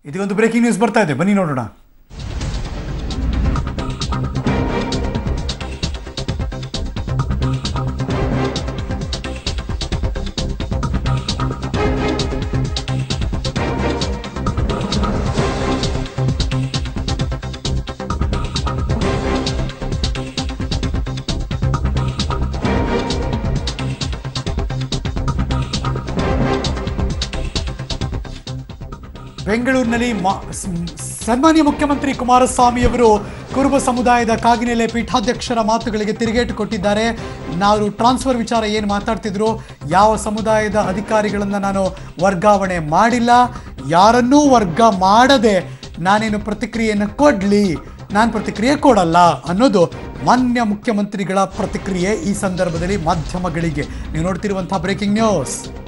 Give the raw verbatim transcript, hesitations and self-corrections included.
ಇದೊಂದು breaking news ಬರ್ತಾ ಇದೆ, ಬನ್ನಿ ನೋಡೋಣ. ಬೆಂಗಳೂರಿನಲ್ಲಿ ಸನ್ಮಾನ್ಯ ಮುಖ್ಯಮಂತ್ರಿ ಕುಮಾರಸ್ವಾಮಿ ಅವರು ಕುರುಬ ಸಮುದಾಯದ ಕಾಗಿನೆಲೆ ಪೀಠಾಧ್ಯಕ್ಷರ ಮಾತುಗಳಿಗೆ ತಿರುಗೇಟು ಕೊಟ್ಟಿದ್ದಾರೆ. ನಾವು ಟ್ರಾನ್ಸ್ಫರ್ ವಿಚಾರ ಏನು ಮಾತಾಡ್ತಿದ್ರು, ಯಾವ ಸಮುದಾಯದ ಅಧಿಕಾರಿಗಳನ್ನು ನಾನು ವರ್ಗಾವಣೆ ಮಾಡಿಲ್ಲ, ಯಾರನ್ನೂ ವರ್ಗ ಮಾಡದೆ ನಾನೇನು ಪ್ರತಿಕ್ರಿಯೆಯನ್ನು ಕೊಡಲಿ, ನಾನು ಪ್ರತಿಕ್ರಿಯೆ ಕೊಡಲ್ಲ ಅನ್ನೋದು ಮಾನ್ಯ ಮುಖ್ಯಮಂತ್ರಿಗಳ ಪ್ರತಿಕ್ರಿಯೆ ಈ ಸಂದರ್ಭದಲ್ಲಿ ಮಾಧ್ಯಮಗಳಿಗೆ. ನೀವು ನೋಡ್ತಿರುವಂಥ ಬ್ರೇಕಿಂಗ್ ನ್ಯೂಸ್.